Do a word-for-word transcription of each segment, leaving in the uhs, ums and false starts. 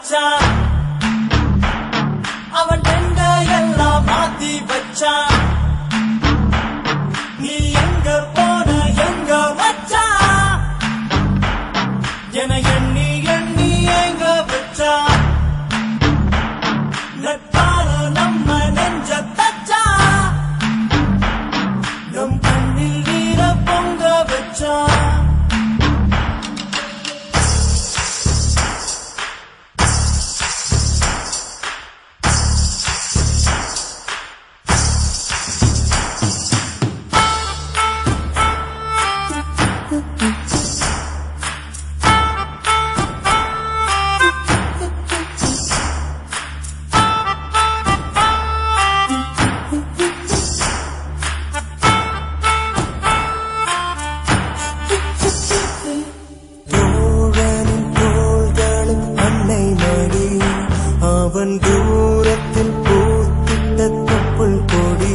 மச்சான் அவன் டெண்ட எல்லாம் மாத்தி வச்சான் நீ எங்க போன எங்க மச்சான் என எண்ணி எண்ணி எங்க வச்சான் நட்பால நம்ம நெஞ்ச தச்சா நம் கண்ணில் நீர பொங்க வச்சான் அவன் தூரத்தில் பூத்திட்ட தொப்புள் கொடி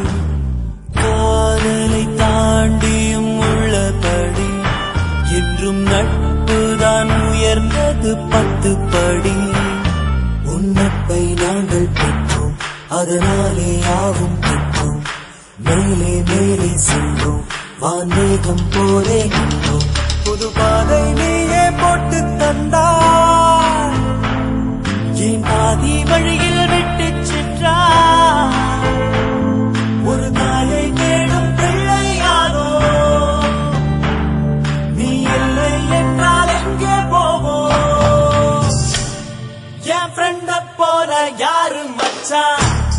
காதலை தாண்டியும் உள்ளபடி என்றும் நட்புதான் உயர்ந்தது பத்து படி உன்னப்பை நாங்கள் பெற்றோம் அதனாலே யாவும் பெற்றோம் மேலே மேலே சென்றோம் வான்மேகம் போலே நின்றோம் புது பாதை நீயே போட்டு தந்தாய் என் பாதி வழியில் விட்டு சென்றாய் ஒரு தாயை தேடும் பிள்ளையாரோ நீ இல்லை என்றால் எங்கே போவோம் என் ஃப்ரெண்ட போல யாரு மச்சான்